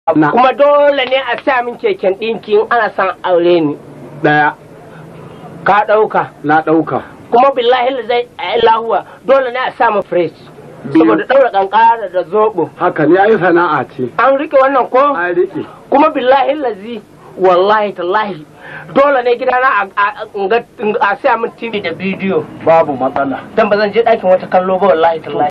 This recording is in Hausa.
kuma dole ne a sa min keken ɗinki in ana son aure ni. Ɗaya. Ka ɗauka? Na ɗauka. Kuma billahi zai lahuwa dole ne a sa min fresh. Saboda ɗaura ƙanƙara da zoɓo. Haka ne ai sana'a ce. An rike wannan ko? An rike. Kuma billahi lazi wallahi tallahi dole ne gidana a sa min TV da bidiyo. Babu matsala. Dan ba zan je ɗakin wata kallo ba wallahi tallahi.